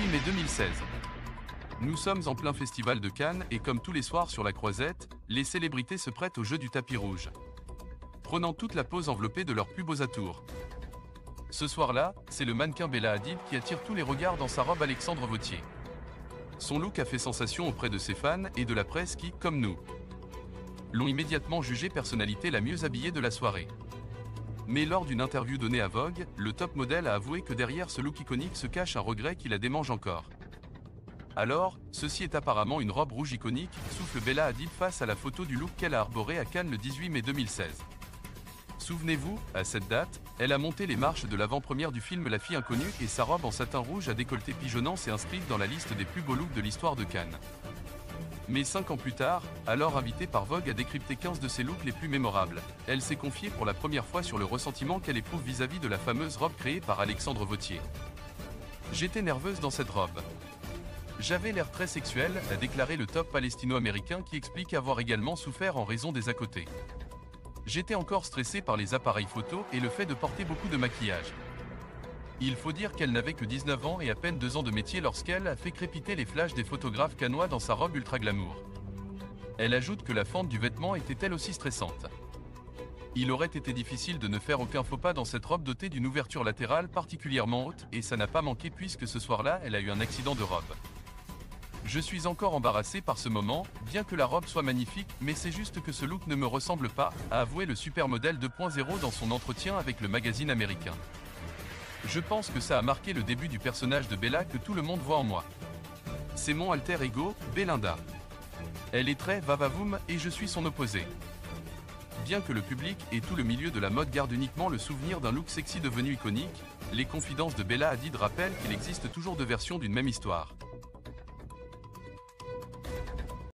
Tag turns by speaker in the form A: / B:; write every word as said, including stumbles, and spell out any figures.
A: mai deux mille seize. Nous sommes en plein festival de Cannes et comme tous les soirs sur la Croisette, les célébrités se prêtent au jeu du tapis rouge, prenant toute la pose enveloppée de leurs plus beaux atours. Ce soir-là, c'est le mannequin Bella Hadid qui attire tous les regards dans sa robe Alexandre Vauthier. Son look a fait sensation auprès de ses fans et de la presse qui, comme nous, l'ont immédiatement jugée personnalité la mieux habillée de la soirée. Mais lors d'une interview donnée à Vogue, le top modèle a avoué que derrière ce look iconique se cache un regret qui la démange encore. Alors, ceci est apparemment une robe rouge iconique, souffle Bella Hadid face à la photo du look qu'elle a arboré à Cannes le dix-huit mai deux mille seize. Souvenez-vous, à cette date, elle a monté les marches de l'avant-première du film La fille inconnue et sa robe en satin rouge à décolleté pigeonnant s'est inscrite dans la liste des plus beaux looks de l'histoire de Cannes. Mais cinq ans plus tard, alors invitée par Vogue à décrypter quinze de ses looks les plus mémorables, elle s'est confiée pour la première fois sur le ressentiment qu'elle éprouve vis-à-vis de la fameuse robe créée par Alexandre Vauthier. « J'étais nerveuse dans cette robe. J'avais l'air très sexuel », a déclaré le top palestino-américain qui explique avoir également souffert en raison des à côté. « J'étais encore stressée par les appareils photo et le fait de porter beaucoup de maquillage. » Il faut dire qu'elle n'avait que dix-neuf ans et à peine deux ans de métier lorsqu'elle a fait crépiter les flashs des photographes cannois dans sa robe ultra glamour. Elle ajoute que la fente du vêtement était elle aussi stressante. Il aurait été difficile de ne faire aucun faux pas dans cette robe dotée d'une ouverture latérale particulièrement haute et ça n'a pas manqué puisque ce soir-là elle a eu un accident de robe. Je suis encore embarrassée par ce moment, bien que la robe soit magnifique, mais c'est juste que ce look ne me ressemble pas, a avoué le supermodèle deux point zéro dans son entretien avec le magazine américain. Je pense que ça a marqué le début du personnage de Bella que tout le monde voit en moi. C'est mon alter ego, Belinda. Elle est très va-va-voum et je suis son opposé. Bien que le public et tout le milieu de la mode gardent uniquement le souvenir d'un look sexy devenu iconique, les confidences de Bella Hadid rappellent qu'il existe toujours deux versions d'une même histoire.